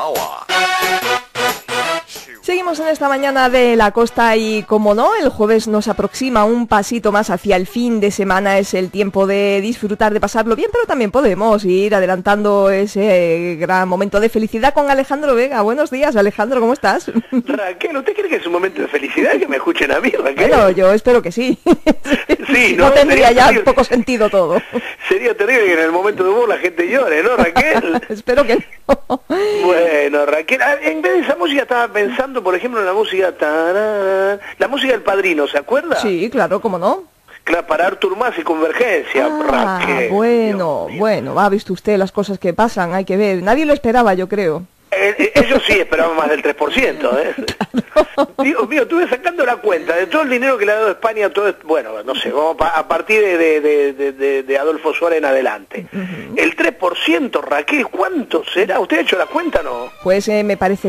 Seguimos en esta mañana de la costa y, como no, el jueves nos aproxima un pasito más hacia el fin de semana. Es el tiempo de disfrutar, de pasarlo bien, pero también podemos ir adelantando ese gran momento de felicidad con Alejandro Vega. Buenos días, Alejandro, ¿cómo estás? Raquel, ¿usted cree que es un momento de felicidad que me escuchen a mí, Raquel? Bueno, yo espero que sí. Sí, no tendría ya poco sentido todo. Sería terrible que en el momento de humor la gente llore, ¿no, Raquel? Espero que no. Bueno, Raquel, en vez de esa música estaba pensando, por ejemplo, en la música la música del Padrino, ¿se acuerda? Sí, claro, ¿cómo no? Claro, para Artur Mas y Convergencia, Raquel. Bueno, ha visto usted las cosas que pasan, hay que ver. Nadie lo esperaba, yo creo. Ellos sí esperaban más del 3%, ¿eh? Claro. Dios mío, estuve sacando la cuenta de todo el dinero que le ha dado España, todo, bueno, no sé, vamos a partir de Adolfo Suárez en adelante. El 3%, Raquel, ¿cuánto será? ¿Usted ha hecho la cuenta, no? Pues me parece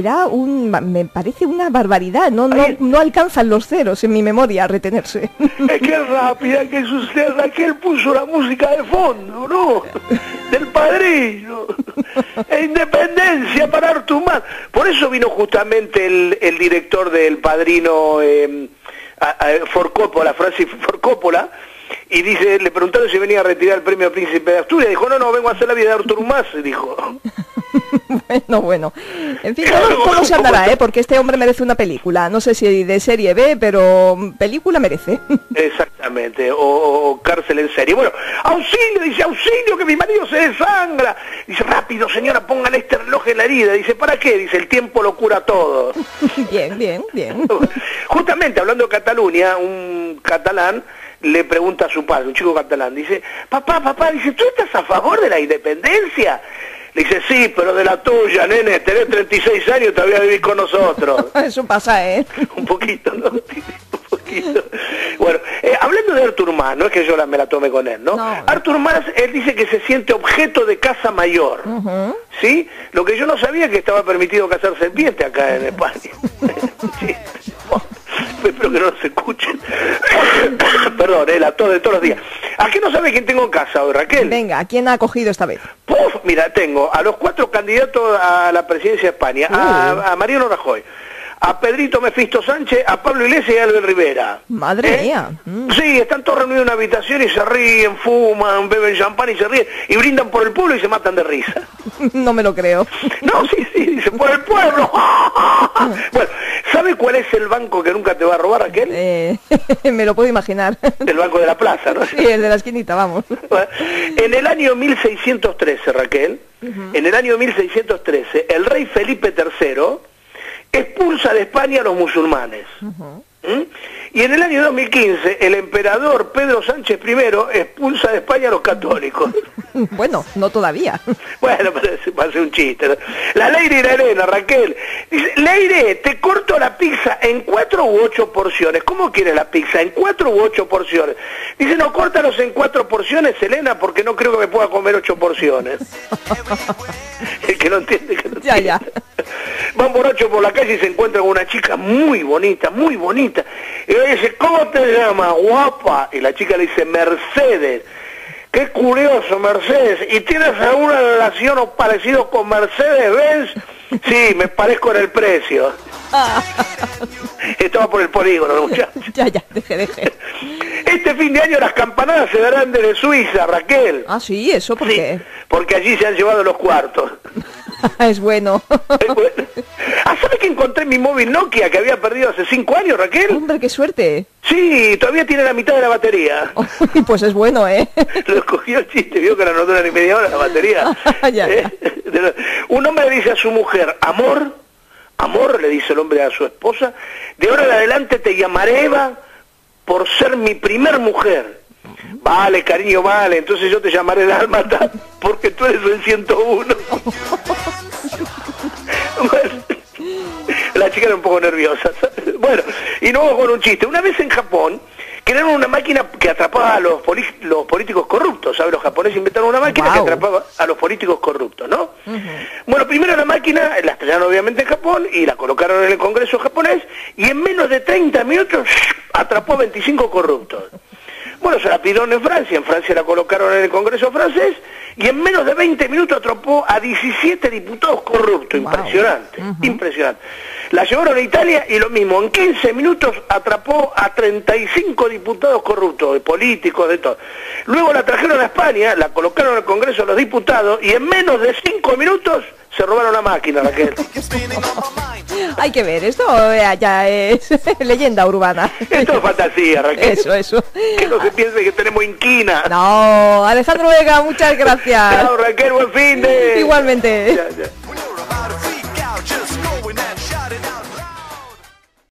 una barbaridad, no alcanzan los ceros en mi memoria a retenerse. Es que rápida que es usted, Raquel, puso la música de fondo, ¿no? Del Padrino. E Independencia para Artur Mas. Por eso vino justamente el director del Padrino, Ford Coppola, Francis Ford Coppola, y le preguntaron si venía a retirar el premio Príncipe de Asturias. Dijo, no, vengo a hacer la vida de Artur Mas, dijo. Bueno. En fin, todo se andará, porque este hombre merece una película. No sé si de serie B, pero película merece. Exactamente, o cárcel en serie. Bueno, auxilio, dice, auxilio, que mi marido se desangra. Dice, rápido, señora, póngale este reloj en la herida. Dice, ¿para qué? Dice, el tiempo lo cura todo. Bien. Justamente, hablando de Cataluña, un catalán le pregunta a su padre, un chico catalán, dice, papá, dice, ¿tú estás a favor de la independencia? Le dice, sí, pero de la tuya, nene, tenés 36 años y todavía vivís con nosotros. Eso pasa, Un poquito, ¿no? Un poquito. Bueno, hablando de Artur Mas, no es que yo me la tome con él, ¿no? Artur Mas, él dice que se siente objeto de caza mayor, ¿sí? Lo que yo no sabía es que estaba permitido cazar serpiente acá en España. Sí. Espero que no se escuchen. Perdón, la tos de todos los días. ¿A qué no sabe quién tengo en casa hoy, Raquel? Venga, ¿a quién ha acogido esta vez? Puf, mira, tengo a los 4 candidatos a la presidencia de España, a Mariano Rajoy, a Pedrito Mefisto Sánchez, a Pablo Iglesias y a Albert Rivera. Madre mía. Sí, están todos reunidos en una habitación y se ríen, fuman, beben champán y se ríen, y brindan por el pueblo y se matan de risa. No me lo creo. No, sí, dice, por el pueblo. Bueno, ¿sabe cuál es el banco que nunca te va a robar, Raquel? Me lo puedo imaginar. El banco de la plaza, ¿no? Sí, el de la esquinita, vamos. Bueno, en el año 1613, Raquel, en el año 1613, el rey Felipe III expulsa de España a los musulmanes. Y en el año 2015, el emperador Pedro Sánchez I expulsa de España a los católicos. Bueno, no todavía. Bueno, pero va a ser un chiste, ¿no? La Leire y la Elena, Raquel. Dice, Leire, te corto la pizza en 4 u 8 porciones. ¿Cómo quieres la pizza? ¿En 4 u 8 porciones? Dice, no, córtalos en 4 porciones, Elena, porque no creo que me pueda comer 8 porciones. El que no entiende, que no entiende. Ya. Van borrachos por la calle y se encuentran con una chica muy bonita. Y le dice, ¿cómo te llamas, guapa? Y la chica le dice, Mercedes. Qué curioso, Mercedes. ¿Y tienes alguna relación o parecido con Mercedes-Benz? Sí, me parezco en el precio. Estaba por el polígono, muchachos. Ya, deje. Este fin de año las campanadas se darán desde Suiza, Raquel. Ah, sí, ¿eso por qué? Porque allí se han llevado los cuartos. Es bueno. ¿Sabe que encontré mi móvil Nokia que había perdido hace 5 años, Raquel? Hombre, qué suerte. Sí, todavía tiene la mitad de la batería. Pues es bueno, Lo escogió el chiste, vio que no dura ni media hora la batería. Ya. Un hombre le dice a su mujer, amor, le dice el hombre a su esposa, de ahora en adelante te llamaré Eva por ser mi primer mujer. Vale, cariño, vale, entonces yo te llamaré Dálmata porque tú eres el 101. Bueno, la chica era un poco nerviosa, ¿sabes? Bueno, y no con un chiste. Una vez en Japón crearon una máquina que atrapaba a los políticos corruptos, ¿sabes? Los japoneses inventaron una máquina que atrapaba a los políticos corruptos, ¿no? Bueno, primero la máquina la estrellaron obviamente en Japón y la colocaron en el Congreso japonés y en menos de 30 minutos atrapó a 25 corruptos. Bueno, se la pidieron en Francia la colocaron en el Congreso francés y en menos de 20 minutos atrapó a 17 diputados corruptos. Impresionante, impresionante. La llevaron a Italia y lo mismo, en 15 minutos atrapó a 35 diputados corruptos, de políticos, de todo. Luego la trajeron a España, la colocaron en el Congreso de los Diputados y en menos de 5 minutos se robaron la máquina, Raquel. Hay que ver, esto ya es leyenda urbana. Esto es fantasía, Raquel. Eso. Que no se piense que tenemos inquina. No, Alejandro Vega, muchas gracias. Chao, Raquel, buen fin de... Igualmente. Ya.